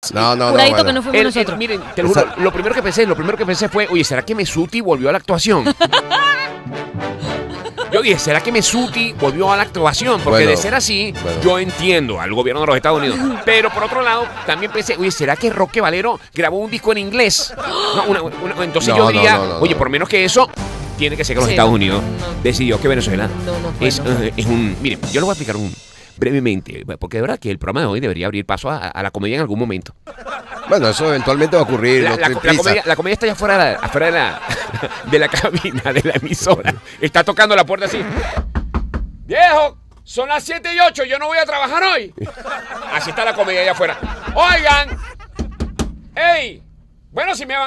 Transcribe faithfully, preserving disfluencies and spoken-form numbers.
No, no, no. Curadito bueno. que no fuimos El- nosotros. el- miren, te lo juro, lo primero que pensé, lo primero que pensé fue, oye, ¿será que Mesuti volvió a la actuación? Yo dije, ¿será que Mesuti volvió a la actuación? Porque Bueno, de ser así, bueno. yo entiendo al gobierno de los Estados Unidos. Pero por otro lado, también pensé, oye, ¿será que Roque Valero grabó un disco en inglés? No, una- una- entonces No, yo no, diría, no, no, oye, no. por menos que eso, tiene que ser que los Sí, Estados no, Unidos no. decidió que Venezuela No, no fue, es, no fue. eh, es un... Miren, yo lo voy a explicar un, brevemente, porque de verdad que el programa de hoy debería abrir paso a, a la comedia en algún momento. Bueno, eso eventualmente va a ocurrir. La, no la- te la prisa. comedia, la comedia está allá afuera, de la, afuera de, la, de la cabina, de la emisora. Está tocando la puerta así. ¡Viejo! Son las siete y ocho, yo no voy a trabajar hoy. Así está la comedia allá afuera. Oigan. ¡Ey! Bueno, si me van